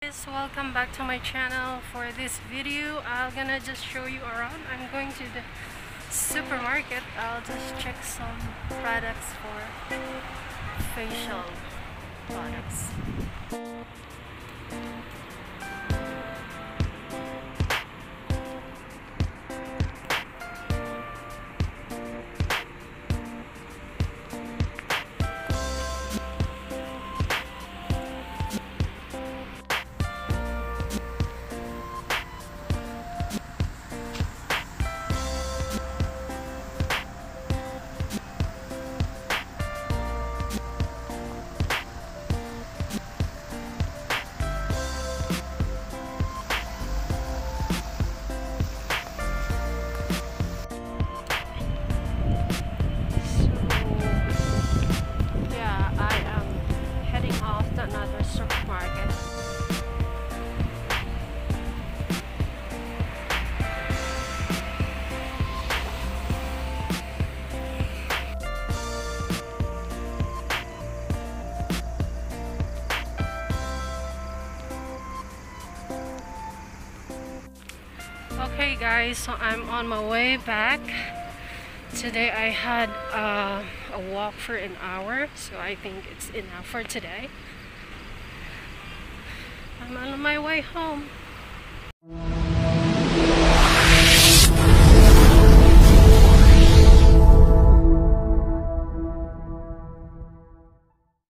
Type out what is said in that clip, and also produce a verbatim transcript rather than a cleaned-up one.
Guys, welcome back to my channel. For this video I'm gonna just show you around. I'm going to the supermarket. I'll just check some products for facial products. Another supermarket. Okay guys, so I'm on my way back. Today I had uh, a walk for an hour, so I think it's enough for today. I'm on my way home.